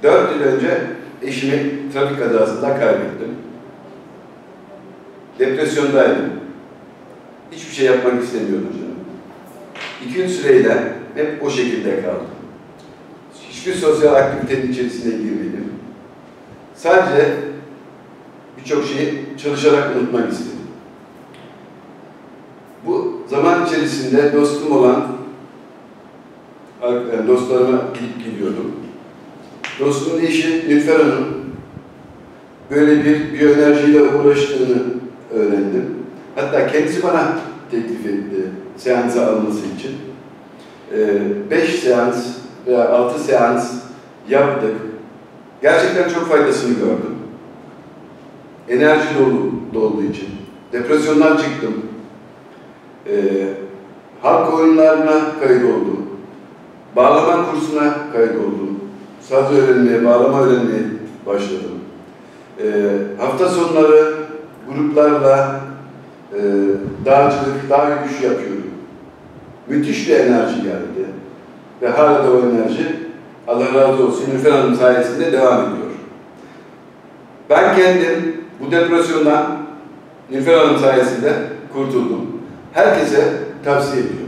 4 yıl önce eşimi trafik kazasında kaybettim. Depresyondaydım. Hiçbir şey yapmak istemiyordum canım. 2 yıl süreyle hep o şekilde kaldım. Hiçbir sosyal aktivitenin içerisine girmedim. Sadece birçok şeyi çalışarak unutmak istedim. Bu zaman içerisinde dostum olan dostlarıma gidip gidiyordum. Dostumun eşi Nilüfer Hanım böyle bir biyoenerjiyle uğraştığını öğrendim. Hatta kendisi bana teklif etti seansa alması için. 5 seans veya 6 seans yaptık. Gerçekten çok faydasını gördüm. Enerji dolu olduğu için. Depresyondan çıktım. Halk oyunlarına kaydoldum. Bağlama kursuna kaydoldum. Saz öğrenmeye, bağlama öğrenmeye başladım. Hafta sonları gruplarla dağcılık, dağ yürüyüşü yapıyorum. Müthiş bir enerji geldi. Ve hala da o enerji, Allah razı olsun, Nilüfer Hanım sayesinde devam ediyor. Ben kendim bu depresyondan Nilüfer Hanım sayesinde kurtuldum. Herkese tavsiye ediyorum.